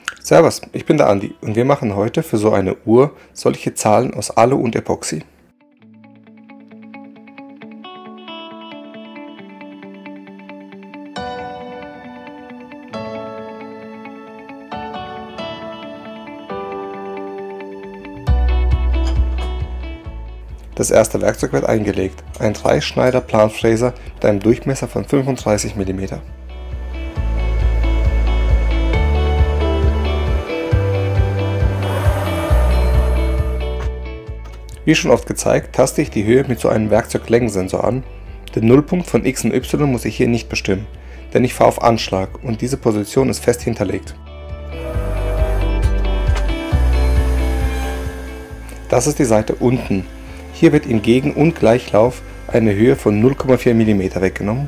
Servus, ich bin der Andi und wir machen heute für so eine Uhr solche Zahlen aus Alu und Epoxy. Das erste Werkzeug wird eingelegt, ein 3-Schneider Planfräser mit einem Durchmesser von 35 mm. Wie schon oft gezeigt, taste ich die Höhe mit so einem Werkzeuglängensensor an. Den Nullpunkt von X und Y muss ich hier nicht bestimmen, denn ich fahre auf Anschlag und diese Position ist fest hinterlegt. Das ist die Seite unten. Hier wird im Gegen- und Gleichlauf eine Höhe von 0,4 mm weggenommen.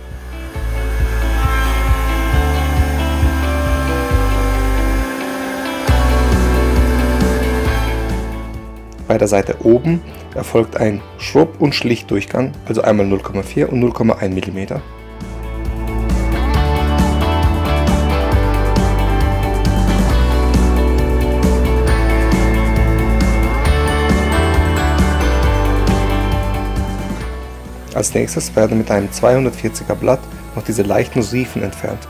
Bei der Seite oben erfolgt ein Schrubb- und Schlichtdurchgang, also einmal 0,4 und 0,1 mm. Als nächstes werden mit einem 240er Blatt noch diese leichten Riefen entfernt.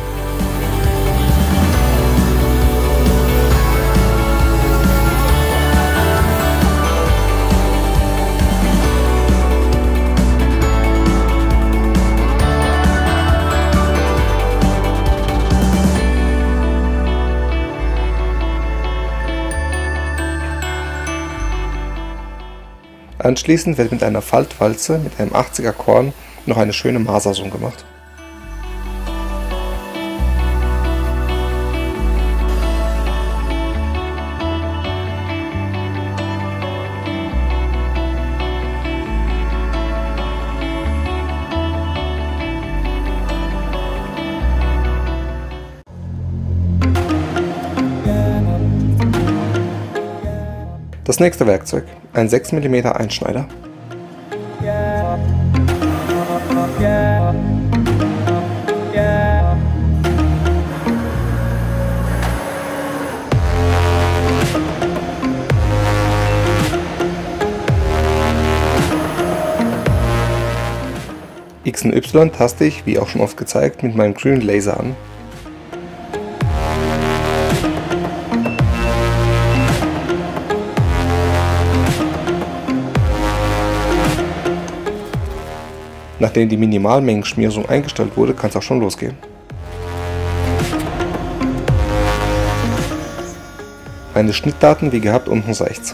Anschließend wird mit einer Faltwalze mit einem 80er Korn noch eine schöne Maserung gemacht. Das nächste Werkzeug, ein 6 mm Einschneider. X und Y taste ich, wie auch schon oft gezeigt, mit meinem grünen Laser an. Nachdem die Minimalmengenschmierung eingestellt wurde, kann es auch schon losgehen. Meine Schnittdaten wie gehabt unten rechts.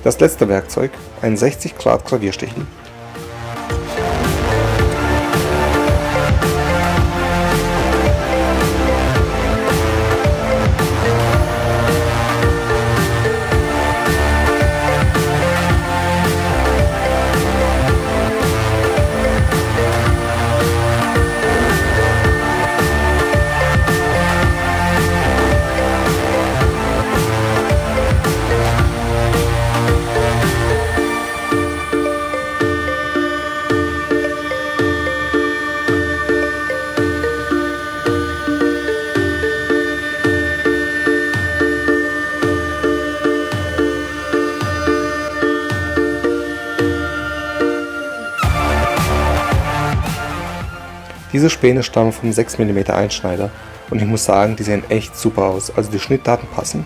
Das letzte Werkzeug, ein 60 Grad Gravierstichel. Diese Späne stammen vom 6 mm Einschneider und ich muss sagen, die sehen echt super aus, also die Schnittdaten passen.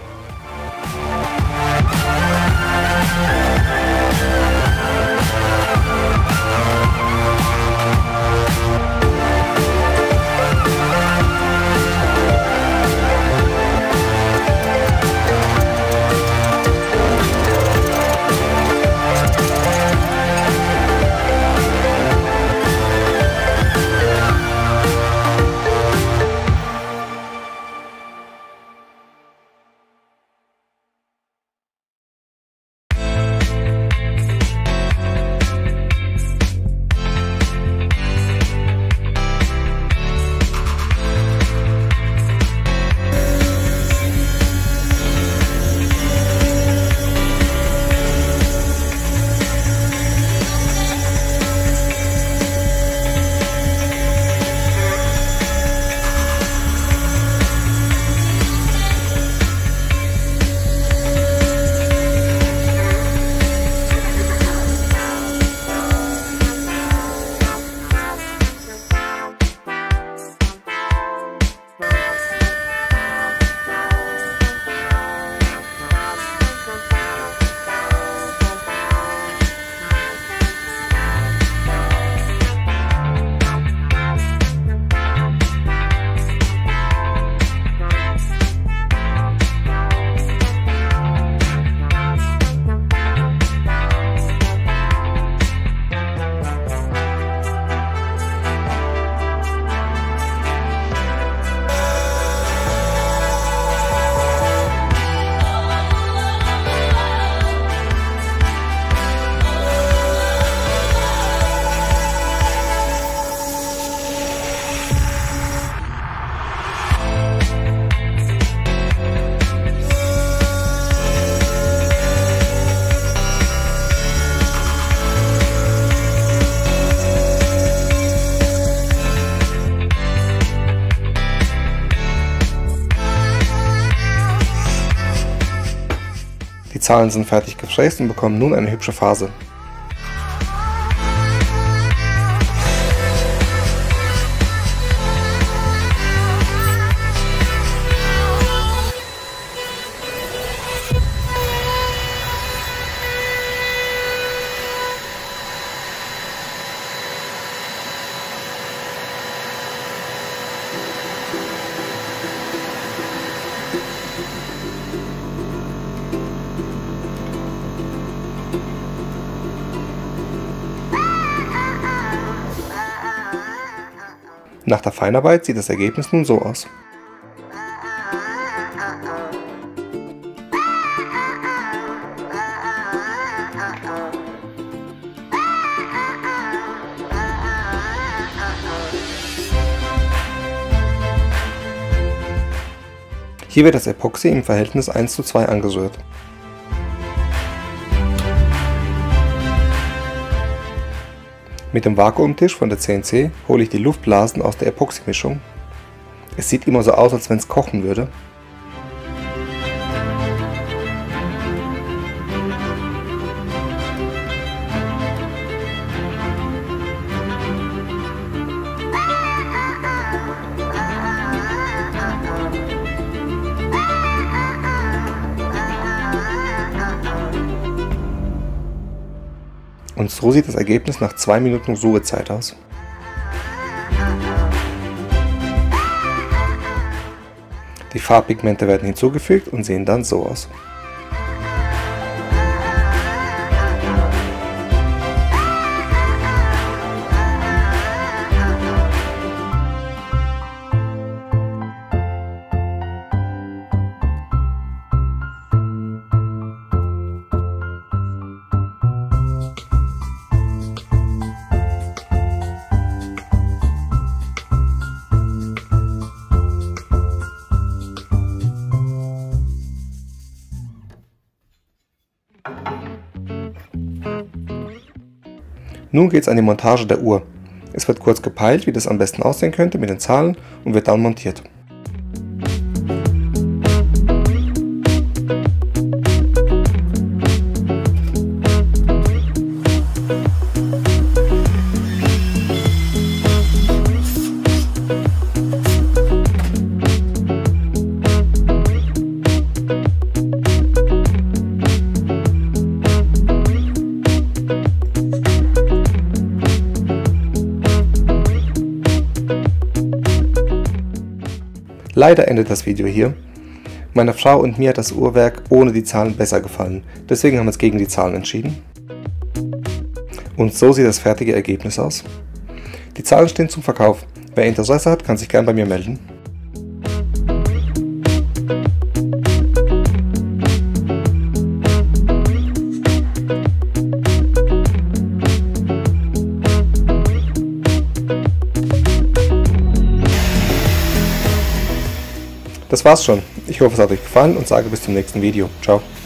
Die Zahlen sind fertig gefräst und bekommen nun eine hübsche Phase. Nach der Feinarbeit sieht das Ergebnis nun so aus. Hier wird das Epoxy im Verhältnis 1:2 angerührt. Mit dem Vakuumtisch von der CNC hole ich die Luftblasen aus der Epoxy-Mischung. Es sieht immer so aus, als wenn es kochen würde. Und so sieht das Ergebnis nach 2 Minuten Ruhezeit aus. Die Farbpigmente werden hinzugefügt und sehen dann so aus. Nun geht es an die Montage der Uhr. Es wird kurz gepeilt, wie das am besten aussehen könnte mit den Zahlen und wird dann montiert. Leider endet das Video hier. Meiner Frau und mir hat das Uhrwerk ohne die Zahlen besser gefallen, deswegen haben wir uns gegen die Zahlen entschieden. Und so sieht das fertige Ergebnis aus. Die Zahlen stehen zum Verkauf. Wer Interesse hat, kann sich gern bei mir melden. Das war's schon. Ich hoffe, es hat euch gefallen und sage bis zum nächsten Video. Ciao.